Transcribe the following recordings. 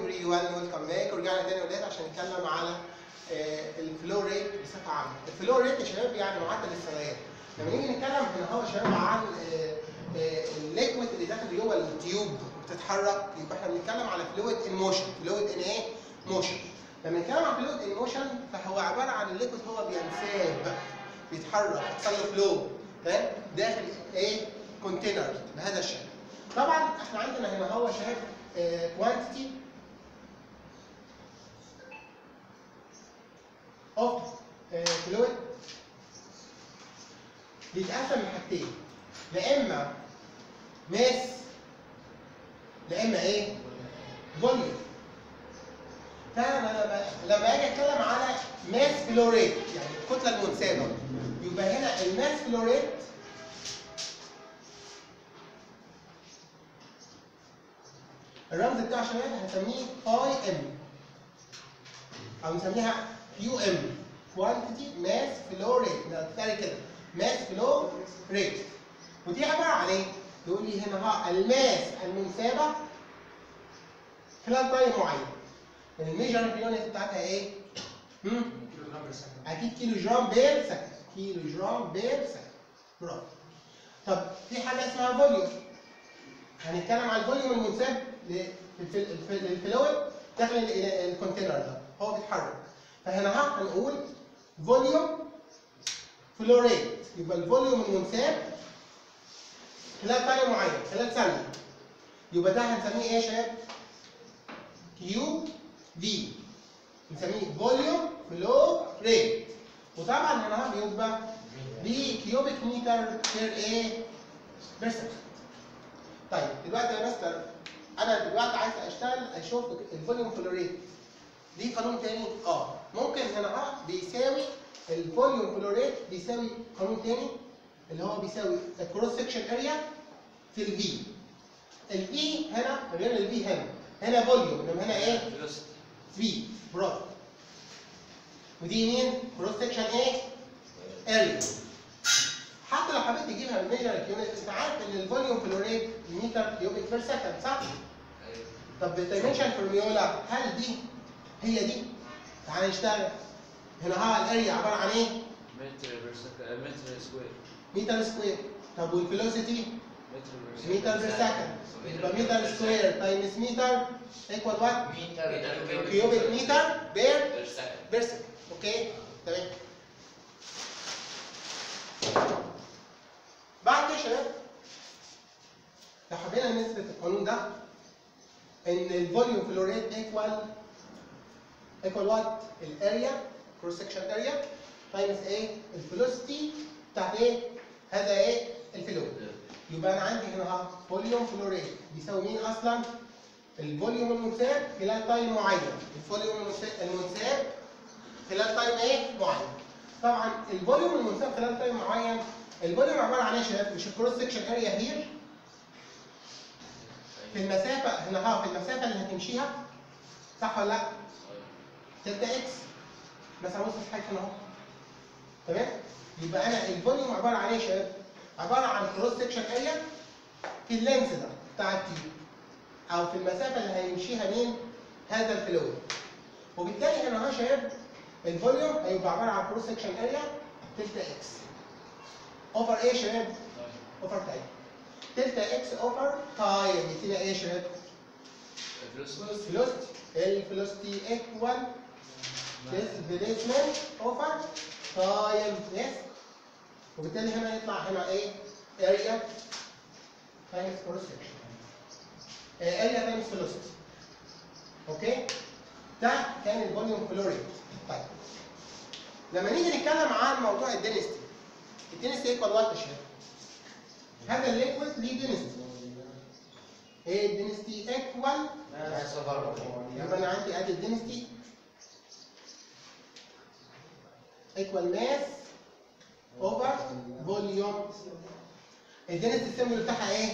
everyone, welcome back. ورجعنا تاني ولاد عشان نتكلم على الفلو ريت بصفه عامه. الفلو ريت يا شباب يعني معدل السريان. لما نيجي نتكلم هنا هو يا شباب عن الليكويد اللي داخل جوه التيوب بتتحرك، يبقى احنا بنتكلم على فلويد ان موشن. فلويد ان ايه؟ موشن. لما نتكلم عن فلويد ان موشن فهو عباره عن الليكويد هو بينساب، بيتحرك، يحصل له فلو تمام داخل ايه؟ كونتينر بهذا الشكل. طبعا احنا عندنا هنا هو شباب quantity of fluid بيتقسم لحاجتين، لا اما ماس لا اما ايه؟ فوليوم. فانا لما اجي اتكلم على ماس فلو ريت يعني الكتله المنسابه، يبقى هنا الماس فلو ريت الرمز بتاع شباب هنسميه باي ام او نسميها كيو ام، كوانتيتي ماس فلو ريت. نقول كده ماس فلو ريت. ودي عباره عن ايه؟ يقول لي هنا ها الماس المنسابه خلال تايم معين. الميجر يونت بتاعتها ايه؟ اكيد كيلو جرام بير سكند. كيلو جرام بير سكند. برافو. طب في حاجه اسمها فوليوم. هنتكلم عن الفوليوم المنساب للفلويد داخل الكونتينر ده، هو بيتحرك. فهنا ها هنقول فوليوم فلو ريت، يبقى الفوليوم المنساب خلال تايم معين، خلال ثانيه. يبقى ده هنسميه ايه يا شباب؟ كيو في. بنسميه فوليوم فلو ريت. وطبعا هنا بيبقى في كيوبيك متر بير ايه؟ بير سكند. طيب دلوقتي يا مستر انا دلوقتي عايز اشتغل اشوف الفوليوم فلو ريت. دي قانون تاني؟ ممكن هنا بيساوي الفوليوم فلو ريت بيساوي قانون تاني اللي هو بيساوي الكروس سكشن اريا في الفي. الفي هنا غير الفي هنا. هنا فوليوم انما هنا ايه؟ في. برافو. ودي مين؟ كروس سكشن ايه؟ اريا. حتى لو حبيت تجيبها بالميجر يونت انت عارف ان الفوليوم فلو ريت متر كيوبيك بير سكند صح؟ طب الدايمنشن فورميولا هل دي هي دي؟ تعالى نشتغل. هنا ها الاريا عباره عن ايه؟ متر بير سكند، متر سكوير. متر سكوير. طب والفيلوسيتي؟ متر بير سكند. يبقى متر سكوير تايمز متر ايكوال وات؟ كيوبيك متر بير سكند. اوكي؟ تمام. بعد كده يا شباب لو حبينا نثبت القانون ده ان الفوليوم فلو ريت ايكوال وات؟ الاريا كروس سكشن اريا تايمز ايه؟ الفيلوسيتي بتاعت ايه؟ هذا ايه؟ الفلويد. يبقى انا عندي هنا فوليوم فلو ريت بيساوي مين اصلا؟ الفوليوم المنساب خلال تايم معين. الفوليوم المنساب خلال تايم ايه؟ معين. طبعا الفوليوم المنساب خلال تايم معين، الفوليوم عباره عن ايه يا شباب؟ مش الكروس سكشن اريا هير في المسافه هنا في المسافه اللي هتمشيها صح ولا لا؟ تلتا اكس بس هنبص في حاجه هنا اهو. تمام؟ يبقى انا الفوليوم عباره عن ايه يا شباب؟ عباره عن كروس سكشن اريا في اللينس ده بتاع التيوب او في المسافه اللي هيمشيها مين؟ هذا الفلويد. وبالتالي هنا يا شباب الفوليوم هيبقى عباره عن كروس سكشن اريا تلتا اكس اوفر ايه يا شباب؟ اوفر تايم. تلتا اكس اوفر تايم يدينا ايه يا شباب؟ الفيلوسيتي. الفيلوسيتي ايكوال ديسبيسمنت اوفر تايم. يس. وبالتالي هنا يطلع هنا ايه؟ اريا تايمز كروس سكشن. اريا تايمز فيلوسيتي. اوكي؟ ده كان الفوليوم فلو ريت. طيب لما نيجي نتكلم عن موضوع الدينستي، الدينستي ايكوال وات يا شباب؟ هذا الليكويد ليه دينستي. ايه الدينستي؟ ايكوال يبقى انا عندي ادي الدينستي ايكوال ماس اوفر فوليوم. الدينستي السيمبل بتاعها ايه؟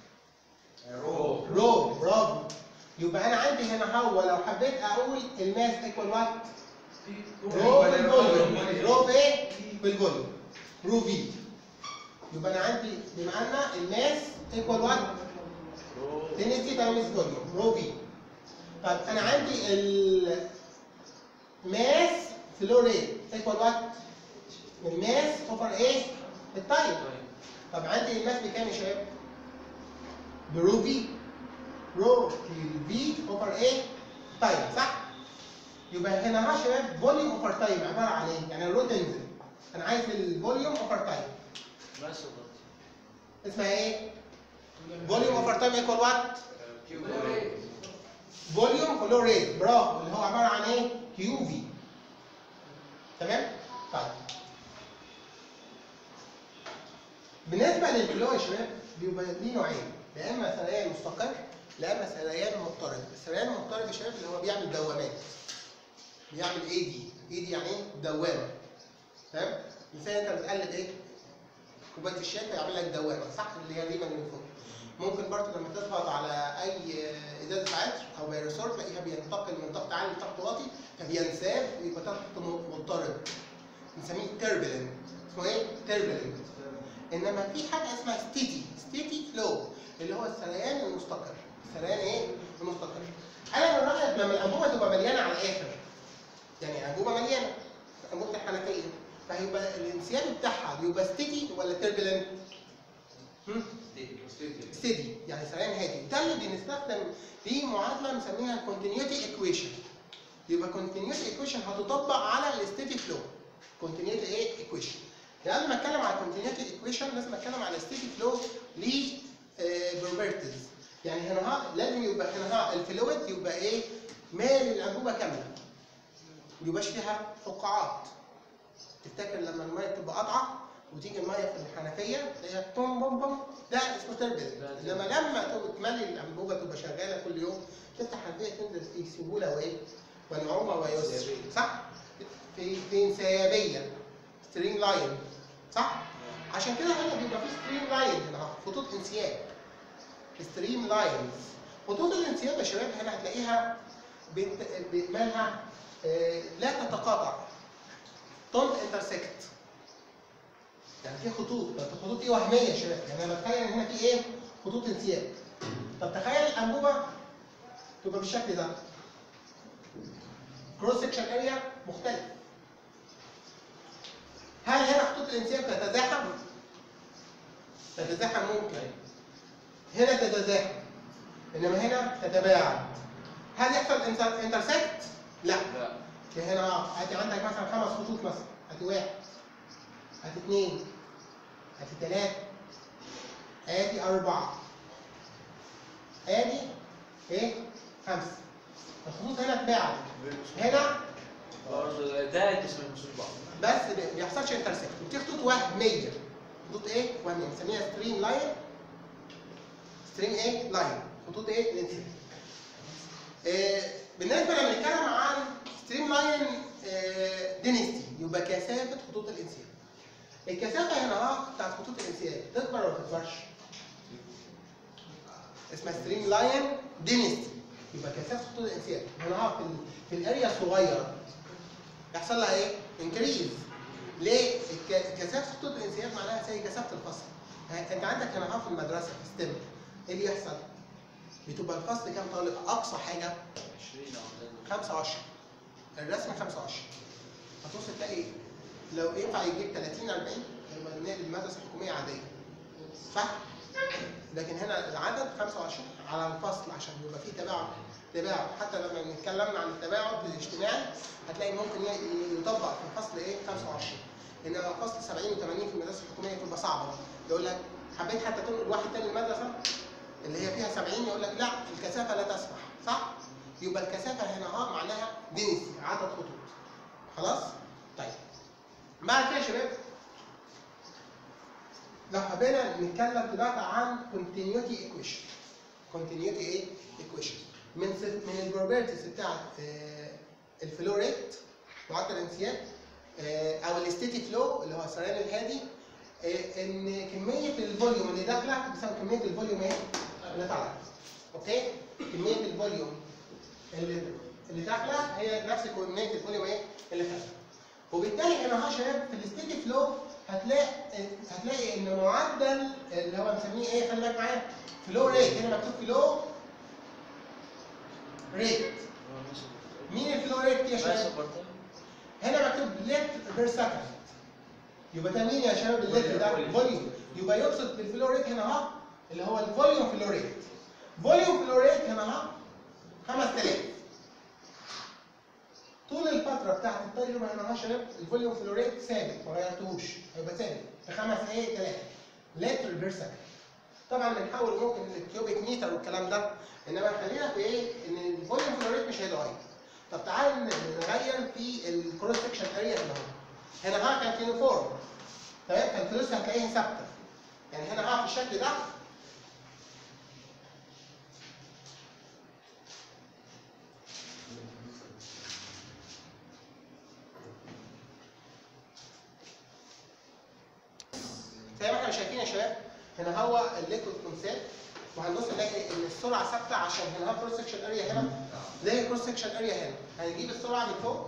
رو. برافو. يبقى انا عندي هنا هو لو حبيت اقول الماس ايكوال وات؟ رو في الفوليوم. رو في ايه؟ في الفوليوم. رو في. يبقى انا عندي بما ان الماس ايكوال وات؟ دينستي تايمز فوليوم. رو في. طيب انا عندي الماس فلو ريت ايكوال وات؟ الماس اوفر ايه؟ التايم. طب عندي الماس بكام يا شباب؟ برو في، رو في اوفر ايه؟ تايم، صح؟ يبقى هنا يا شباب فوليوم اوفر تايم عباره عن ايه؟ يعني الرو تنزل، انا عايز الفوليوم اوفر تايم. ما سقط. اسمها ايه؟ فوليوم اوفر تايم ايكوال وات؟ فوليوم فلو ريت، برافو، اللي هو عباره عن ايه؟ كيو في. تمام؟ طيب بالنسبه للفلو يا شباب بيبقى ليه نوعين، يا اما سريان مستقر يا اما سريان مضطرد. السريان المضطرد يا شباب اللي هو بيعمل دوامات، بيعمل اي دي. اي دي يعني ايه؟ دوامه. تمام؟ مثال انت بتقلب ايه؟ كوبايه الشاي فيعمل لك دوامه، صح؟ اللي هي دايما من فوق. ممكن برضه لما تضغط على اي ازازه عطر او بيرسول تلاقيها بينتقل من ضغط عالي لضغط واطي فبينساب ويبقى ضغط مضطرب، بنسميه تيربلنت. اسمه ايه؟ تيربلنت. انما في حاجه اسمها ستيتي فلو اللي هو السريان المستقر. السريان ايه؟ المستقر. انا من رايي لما الانبوبه تبقى مليانه على الاخر، يعني انبوبه مليانه، انبوبه الحنفيه، فهيبقى الانسياب بتاعها بيبقى ستيتي ولا تيربلنت؟ ستيدي، يعني سريان هادي. ده اللي بنستخدم فيه معادله بنسميها كونتينيوتي ايكويشن. يبقى كونتينيوتي ايكويشن هتطبق على الستيدي فلو. كونتينيوتي ايه؟ ايكويشن. قبل ما اتكلم على كونتينيوتي ايكويشن لازم اتكلم على ستيدي فلو ليه بروبرتيز. يعني هنا لازم يبقى هنا الفلويد يبقى ايه؟ مالي الانبوبه كامله، ما يبقاش فيها فقاعات. تفتكر لما الميه بتبقى قطعه وتيجي الميه في الحنفيه تلاقيها بوم بوم بوم، ده اسمه تربل. انما لما تملي الانبوبه تبقى شغاله كل يوم تفتح الحنفيه تنزل في سهوله وايه؟ ونعومه ويسر، صح؟ في انسيابيه، ستريم لاين، صح؟ عشان كده هنا بيبقى في ستريم لاين هنا، خطوط انسياب. ستريم لاينز. خطوط الانسياب يا شباب هنا هتلاقيها مالها لا تتقاطع. دونت انترسكت. يعني في خطوط، طب الخطوط دي وهميه يا شباب، يعني انا بتخيل ان هنا في ايه؟ خطوط انسياب. طب تخيل الانبوبه تبقى بالشكل ده. كروس سكشن اريا مختلف. هل هنا خطوط الانسياب تتزاحم؟ تتزاحم ممكن. هنا تتزاحم. انما هنا تتباعد. هل يحصل انترسكت؟ لا. هنا هاتي عندك مثلا 5 خطوط مثلا، هاتي 1 هاتي 2 هاتي 3 هاتي 4 هاتي ايه؟ 5. الخطوط هنا اتباعت. هنا برضه ده اسمه مش بعض. بس ما بيحصلش انترسكت، ودي خطوط وهميه. خطوط ايه؟ وهميه، بنسميها ستريم لاين. ستريم ايه؟ لاين. خطوط ايه؟ الانسياب. بالنسبه لما نتكلم عن ستريم لاين دينستي يبقى كثافه خطوط الانسياب. الكثافه هنا بتاعت خطوط الانسياب تكبر ولا ما تكبرش؟ اسمها ستريم لاين دينستي. يبقى كثافه خطوط الانسياب هنا في الاريا الصغيره يحصل لها ايه؟ انكريز. ليه؟ كثافه خطوط الانسياب معناها زي كثافه الفصل. انت عندك هنا في المدرسه في ستيم ايه اللي يحصل؟ بتبقى الفصل كام طالب؟ اقصى حاجه 20 او 25. الرسم 25. هتبص تلاقي لو ينفع يجيب 30 40 يبقى نادي المدرسه الحكوميه عاديه. صح؟ لكن هنا العدد 25 على الفصل عشان يبقى فيه تباعد. حتى لما اتكلمنا عن التباعد الاجتماعي هتلاقي ممكن يطبق في الفصل ايه؟ 25. انما الفصل 70 و80 في المدرسه الحكوميه تبقى صعبه. يقول لك حبيت حتى تنقل واحد تاني المدرسه اللي هي فيها 70 يقول لك لا الكثافه لا تسمح، صح؟ يبقى الكثافه هنا معناها دينسي، عدد خطوط. خلاص؟ طيب. بعد كده يا شباب لو حبينا نتكلم دلوقتي عن كونتينيوتي ايكويشن. كونتينيوتي ايه؟ ايكويشن. من البروبرتيز بتاعت الفلو ريت معدل الانسياب او الستيتي فلو اللي هو السريان الهادي، ان كميه الفوليوم اللي داخله بتساوي كميه الفوليوم ايه؟ اللي طالعه. اوكي؟ كميه الفوليوم اللي داخله هي نفس كميه الفوليوم ايه؟ اللي خارجه. وبالتالي هنا يا شباب في الستيدي فلو هتلاقي ان معدل اللي هو بنسميه ايه؟ خلي بالك معايا، فلو ريت. هنا مكتوب فلو ريت. الفلو ريت يا ماس شباب؟ اوفر تايم. هنا مكتوب لتر بير سكند. يبقى ده مين يا شباب اللتر ده؟ فوليوم. يبقى يقصد بالفلو ريت هنا اهو اللي هو الفوليوم فلو ريت. فوليوم فلو ريت هنا اهو 5000. طول الفترة بتاعت التجربة هنا اهو يا شباب الفوليوم فلو ريت ثابت ما غيرتوش، هيبقى ثابت ب 5000 لتر بير سكند. طبعا بنحاول ممكن الكيوبيك متر والكلام ده، انما خلينا في ايه؟ ان الفوليوم فلو ريت مش هيتغير. طب تعال نغير في الكروس سكشن اريا هنا اهو. هنا اهو كان يونيفورم تمام، فالفلوس هتلاقيها ثابته. يعني هنا اهو في الشكل ده زي ما احنا شايفين يا شباب. هنا هو الليكويد كونسيبت، وهنبص نلاقي ان السرعه ثابته عشان هنا هو كروس سكشن اريا هنا زي كروس سكشن اريا هنا. هنجيب السرعه من فوق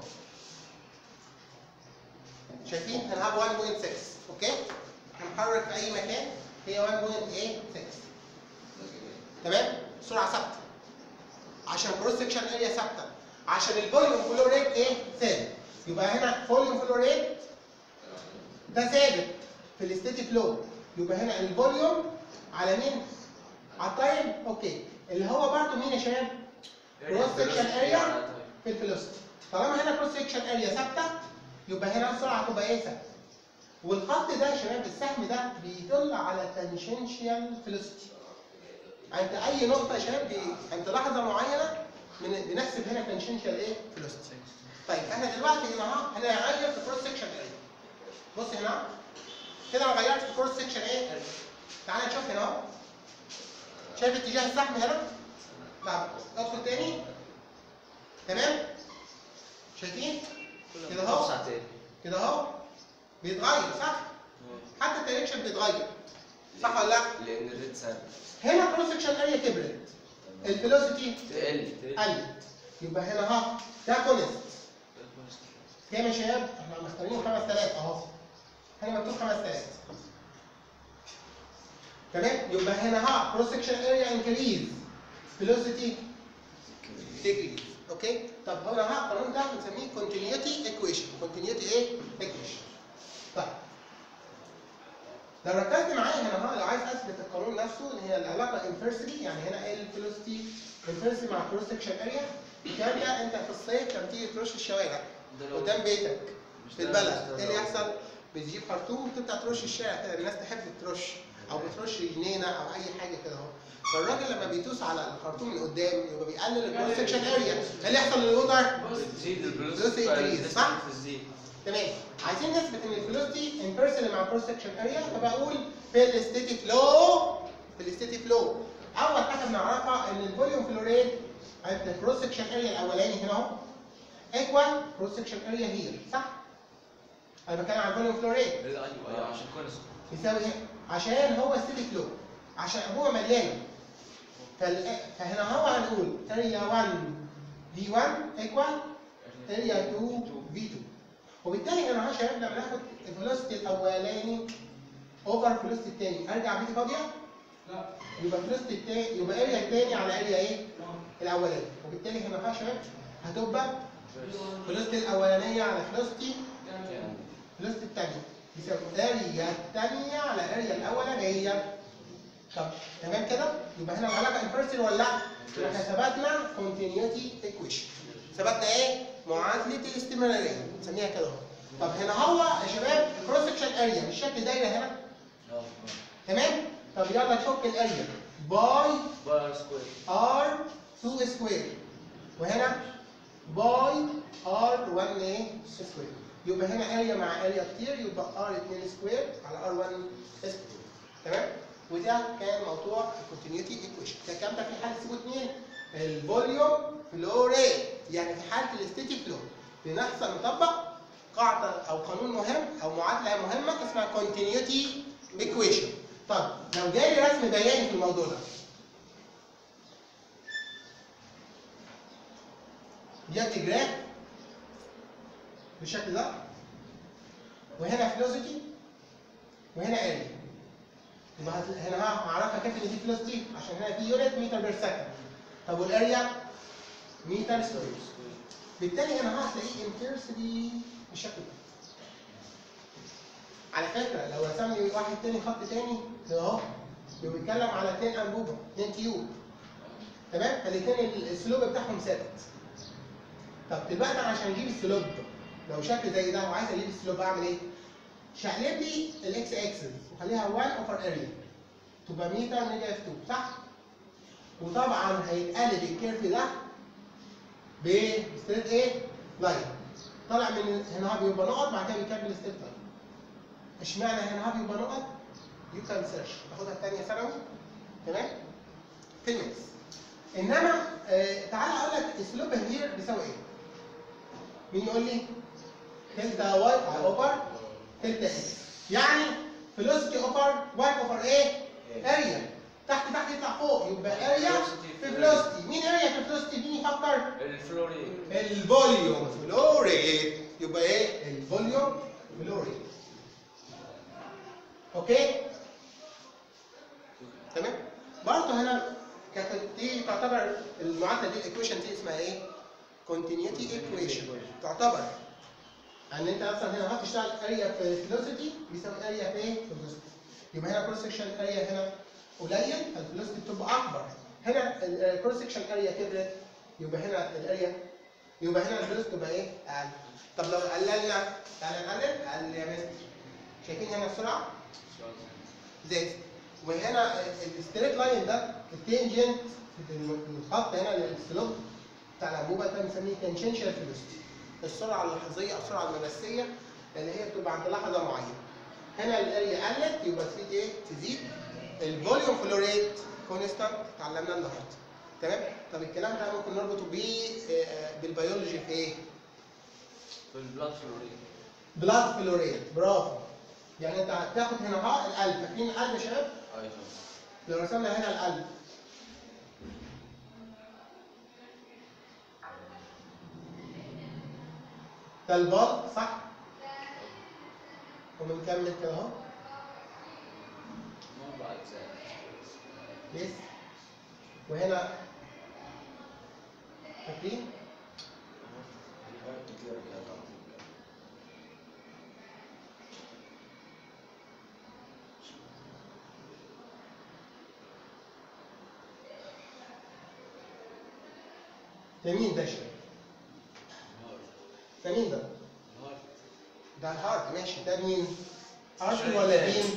شايفين هنا هو 1.6 اوكي؟ هنحرك في اي مكان هي 1.86 تمام؟ سرعه ثابته عشان كروس سكشن اريا ثابته، عشان الفوليوم فلو ريت ايه؟ ثابت. يبقى هنا فوليوم فلو ريت ده ثابت في الستيدي فلو. يبقى هنا الفوليوم على مين؟ على التايم اوكي، اللي هو برضه مين يا شباب؟ كروس سكشن اريا في الفيلوسيتي. طالما هنا كروس سكشن اريا ثابته يبقى هنا السرعه هتبقى ايه؟ ثابته. والخط ده يا شباب السهم ده بيدل على تانجنشال فيلوسيتي. عند اي نقطه يا شباب عند لحظه معينه بنحسب هنا تانجنشال ايه؟ فيلوسيتي. طيب احنا دلوقتي هنا اهو هنغير في كروس سكشن اريا. بص هنا كده انا غيرت في كروس سكشن ايه؟ تعالى نشوف هنا اهو. شايف اتجاه السهم هنا؟ لا ادخل تاني. تمام؟ شايفين؟ كده اهو كده اهو بيتغير صح؟ حتى الدايركشن بيتغير صح ولا لا؟ لان الريت ثابت. هنا كروس سكشن اريا كبرت، الفيلوسيتي تقل. قلت. يبقى هنا اهو ده كونست. كام يا شباب؟ احنا مختارين 5000 اهو. هنا مكتوب 5000. تمام؟ يبقى هنا اهو كروس سكشن اريا انكريز، فيلوسيتي ديكريز. اوكي؟ طب هنا اهو القانون ده بنسميه كونتينيوتي ايكويشن. كونتينيوتي ايه؟ ايكويشن. طيب لو ركزت معايا هنا اهو، لو عايز اثبت القانون نفسه اللي هي العلاقه انفرسلي، يعني هنا ايه الفيلوسيتي انفرسلي مع كروس سكشن اريا. الكلام ده انت في الصيف لما تيجي ترش الشوارع قدام بيتك في البلد ايه اللي يحصل؟ بتجيب خرطوم وتبدا ترش الشارع كده، الناس تحب ترش او بترش جنينه او اي حاجه كده اهو. فالراجل لما بيدوس على الخرطوم من قدام يبقى بيقلل الكروس سكشن اريا. ايه اللي يحصل للوتر؟ بتزيد الفيلوسيتي انكريز صح؟ بتزيد. تمام. عايزين نثبت ان الفيلوسيتي انفرسلي مع كروس سكشن اريا، فبقول في الستيتي فلو. في الستيتي فلو اول حاجه بنعرفها ان الفوليوم فلو ريت عند الكروس سكشن اريا الاولاني هنا اهو ايكوال كروس سكشن اريا هير صح؟ انا بتكلم عن الفوليوم فلو ريت. ايوه عشان كونست. يساوي ايه؟ عشان هو ستيتي فلو، عشان هو مليان. فهنا هو هنقول اريا 1 في 1 ايكوال اريا 2 في 2. وبالتالي انا يا شباب لما ناخد الفيلوسيتي الاولاني اوفر فيلوسيتي الثاني ارجع بيتي فاضيه؟ لا. يبقى فيلوسيتي الثاني يبقى اريا الثاني على اريا ايه؟ الاولاني. وبالتالي هنا يا شباب هتبقى فيلوسيتي الاولانيه على فيلوسيتي الثانيه يساوي اريا الثانيه على اريا الاولانيه. طب تمام كده؟ يبقى هنا العلاقه انفرسلي ولا لا؟ يبقى احنا ثبتنا كونتينيوتي ايكويشن. ثبتنا ايه؟ معادله الاستمراريه نسميها كده اهو. طب هنا هو يا شباب كروس سكشن اريا مش شكل دايره هنا؟ تمام؟ طب يلا نفك الاريا باي سكوير ار 2 سكوير، وهنا باي ار 1 ايه؟ سكوير. يبقى هنا اريا مع اريا كتير يبقى ار 2 سكوير على ار 1 سكوير. تمام؟ وده كان موضوع الكونتينيوتي ايكويشن. ده الكلام ده في حاله سيبو 2 الفوليوم فلو ريت، يعني في حاله الستيتي فلو بنحصل نطبق قاعده او قانون مهم او معادله مهمه اسمها كونتينيوتي ايكويشن. طب لو جالي رسم بياني في الموضوع ده بيدي جراف بالشكل ده، وهنا فيلوسيتي وهنا اريا. يبقى هنا هعرفها كيف ان دي فيلوسيتي عشان هنا في يونت متر بير سكند. طب والاريا متر سكوير. بالتالي انا هتلاقيه انفيرسلي بالشكل ده. على فكره لو رسم لي واحد تاني خط تاني ده اهو بيتكلم على 2 انبوبه 2 تيوب تمام، فالاثنين السلوب بتاعهم ثابت. طب دلوقتي انا عشان اجيب السلوب لو شكل زي ده وعايز اجيب السلوب اعمل ايه؟ شقلب لي الاكس اكسس وخليها 1 اوفر اريا تبقى متر نيجاتيف 2 صح؟ وطبعا هيتقلب الكيرف ده بستريت ايه؟ لاين طالع من هنا هو بيبقى نقط بعد كده بيكمل ستريت لاين. اشمعنى هنا هو بيبقى نقط؟ يو كان سيرش تاخدها في ثانيه ثانوي تمام؟ في الميكس. انما تعالى اقول لك السلوب هير بيساوي ايه؟ مين يقول لي؟ دلتا واي اوفر دلتا اكس. يعني فيلوسيتي اوفر واي اوفر ايه؟ اريا. تحت يطلع فوق يبقى اريا في فيلوسيتي. مين اريا في فيلوسيتي؟ مين يفكر؟ الفلو ريت. الفوليوم فلو ريت. يبقى ايه؟ الفوليوم فلو ريت. اوكي؟ تمام؟ برضه هنا دي تعتبر المعادله دي الايكويشن دي اسمها ايه؟ كونتينيوتي ايكويشن. تعتبر ان انت اصلا هنا هتشتغل اريا في فيلوسيتي بيساوي اريا في ايه؟ في فيلوسيتي. يبقى هنا كروس سكشن اريا هنا قليل فالفيلوسيتي بتبقى اكبر. هنا الكروس سكشن اريا كبرت يبقى هنا الاريا يبقى هنا الفيلوسيتي تبقى ايه؟ اقل. طب لو قللنا تعالى نقلل يا مستر. شايفين هنا السرعه؟ زادت. وهنا الستريت لاين ده التنجنت الخط هنا للسلوب بتاع الانبوبه ده بنسميه تنشنشال فيلوسيتي. السرعه اللحظيه او السرعه الممسيه اللي هي بتبقى عند لحظه معينه. هنا الاريا قلت يبقى تزيد ايه؟ تزيد. الفوليوم فلو ريت كونستانت اتعلمناه النهارده. تمام؟ طب الكلام ده ممكن نربطه بالبيولوجي في ايه؟ في البلاد فلو ريت. بلاد فلو ريت برافو. يعني انت هتاخد هنا اهو القلب، فاكرين القلب يا شباب؟ ايوه. لو رسمنا هنا القلب ده البلد صح؟ وبنكمل كده اهو. لسه. وهنا فاكرين؟ ده مين ده يا شباب؟ ده مين ده؟ ده الهارت ماشي. ده مين؟ ارتي ولا بين؟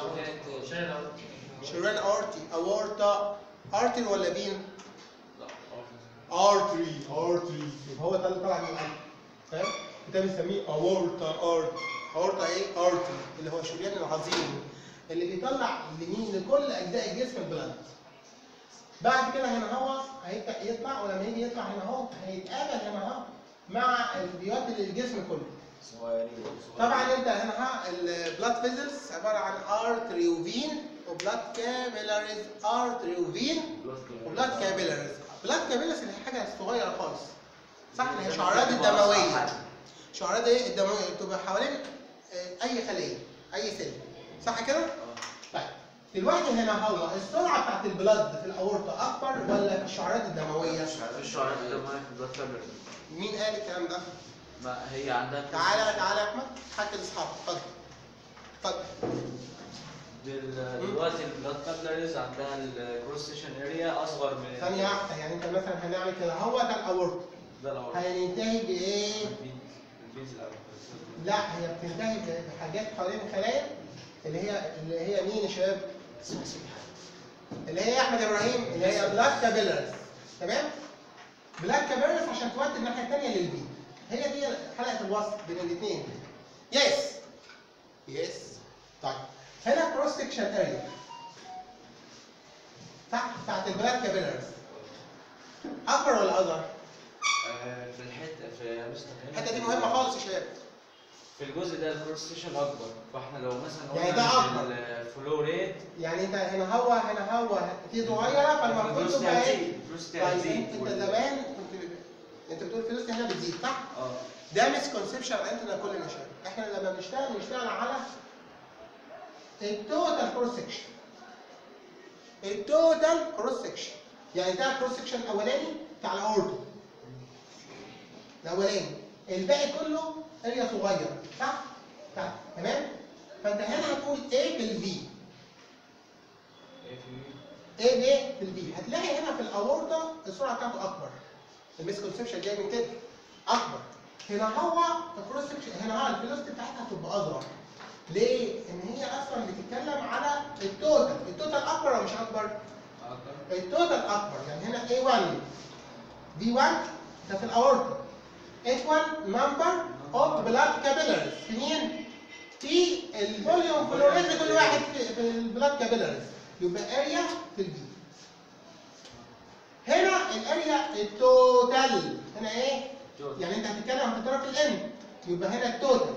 شريان ارتي اورتا ارتي ولا بين؟ لا ارتري يبقى هو ده اللي طالع من القلب فاهم؟ ده بنسميه اورتا اورتا ايه؟ ارتري اللي هو الشريان العظيم اللي بيطلع لمين؟ لكل اجزاء الجسم البلد. بعد كده هنا هو هيبدا يطلع ولما يجي يطلع هنا اهو هيتقابل هنا اهو مع الفيات اللي الجسم كله. طبعا انت هنا البلاد فيزلز عباره عن ارتري وفين وبلاد كابيلاريز. ارتري وفين وبلاد كابيلاريز. بلاد كابيلاريز اللي هي حاجه صغيره خالص صح؟ اللي هي الشعيرات الدمويه. شعيرات ايه؟ الدمويه بتبقى حوالين اي خليه اي سيل صح كده؟ طيب دلوقتي هنا هو السرعه بتاعت البلاد في الاورطه اكبر ولا في الشعيرات الدمويه؟ في الشعيرات الدمويه في البلاد كابيلاريز. مين قال الكلام ده؟ ما هي عندها تعالى يا احمد حكي لاصحابك. اتفضل. دلوقتي البلاد كابيلاريز عندها الكروس سيكشن اريا اصغر من ثانيه واحده. يعني انت مثلا هنعمل كده هو ده الاورطه. ده الاول. هينتهي بايه؟ الفينز الاول. لا هي بتنتهي بحاجات حوالين الخلايا اللي هي مين يا شباب؟ اللي هي احمد ابراهيم اللي هي بلاد كابيلاريز. تمام؟ بلاد كابيلاريز عشان تودي الناحيه الثانيه للبي. هي دي حلقه الوصل بين الاثنين. يس. طيب هنا كروس سكشن اريا صح بتاعت البلاد كابيلاريز اكبر ولا اصغر؟ في الحته دي مهمه خالص يا شباب. في الجزء ده الكروس سيكشن اكبر، فاحنا لو مثلا يعني ده اكبر الفلو ريت يعني انت هنا هو دي صغيره فالمفروض تبقى ايه؟ طيب انت زمان انت بتقول فلوس هنا بتزيد صح؟ ده مسكونسبشن عندنا كلنا شباب. احنا لما بنشتغل على التوتال كروس سكشن. يعني ده الكروس سكشن الاولاني بتاع الاورتو الاولاني، الباقي كله اريا صغيره، صح؟ طيب تمام؟ فانت هنا هتقول A في الفي. A في الفي، هتلاقي هنا في الاورطه السرعه بتاعته اكبر. المسكونسبشن جاي من كده اكبر. هنا هو الكروس سكشن، هنا هو الفيلوسيتي بتاعتها هتبقى اصغر. ليه؟ ان هي اصلا بتتكلم على التوتال، التوتال اكبر ولا مش اكبر؟ التوتال اكبر، يعني هنا A1 V1 ده في الاورطه، equal number of blood capillaries في مين؟ في الفوليوم فلوريد كل واحد في البلاد كابيلاريز، يبقى اريا في البي. هنا الاريا التوتال، هنا ايه؟ يعني انت هتتضرب في الان، يبقى هنا التوتال.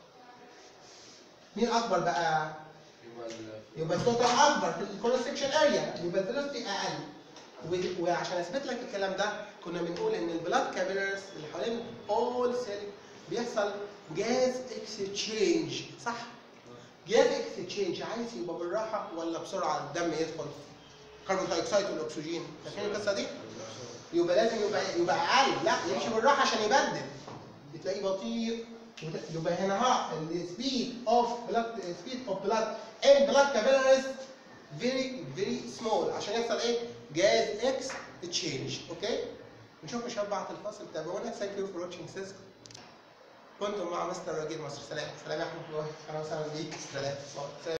مين اكبر بقى؟ يبقى التوتال اكبر في الكروس سكشن اريا، يبقى الفيلوسيتي اقل. وعشان اثبت لك الكلام ده كنا بنقول ان البلاد كابيلاريز اللي حوالين اول سيل بيحصل جاز اكستشينج، صح؟ جاز اكستشينج عايز يبقى بالراحه ولا بسرعه الدم يدخل؟ كربون دايوكسيد والاكسجين، فاكرين القصه دي؟ يبقى لازم يبقى اقل، لا يمشي بالراحه عشان يبدل. بتلاقيه بطيء، يبقى هنا ها السبيد اوف بلاد ان بلاد كابيلاريز فيري سمول عشان يحصل ايه؟ جاز اكستشينج. اوكي؟ نشوف شباب بعد الفاصل، تابعونا. ثانك يو فور واتشنج سيسكو. كنتم مع مستر رجيل مصر. سلام. سلام يا احمد. اهلا وسهلا بيك. سلام.